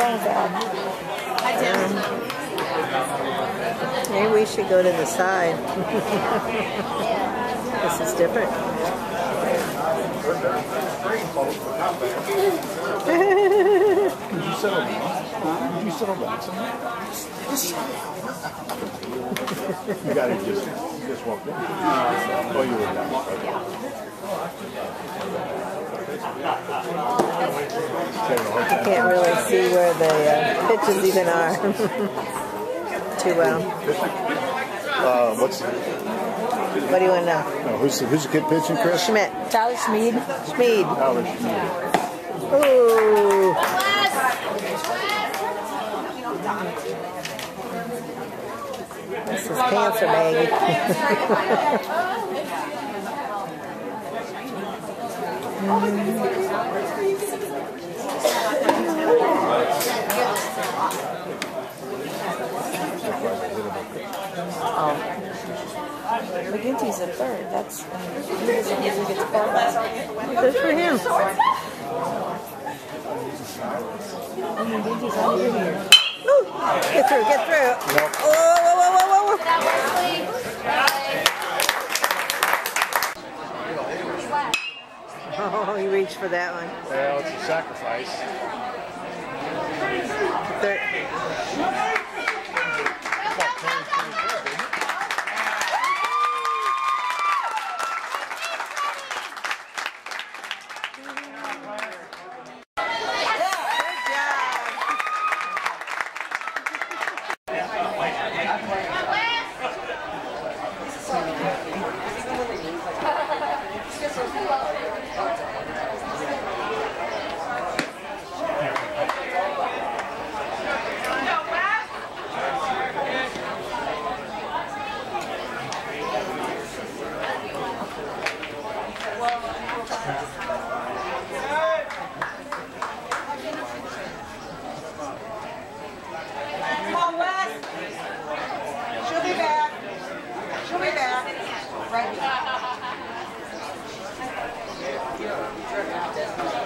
wrong with that? Maybe we should go to the side. This is different. Did you settle down? Did you settle down somewhere? You gotta just walk in. Oh, you were down. I can't really see where the pitches even are. Too well. What do you want to know? No, who's the kid pitching, Chris? Schmidt. Tyler Schmid. Schmid. Tyler Schmid. Ooh. This is cancer, baby. McGinty's a third. That's he doesn't usually get to part. Good for him. McGinty's under here. Ooh, get through, get through. Whoa, whoa, whoa, whoa, whoa. Oh, he reached for that one. Well, it's a sacrifice. Right.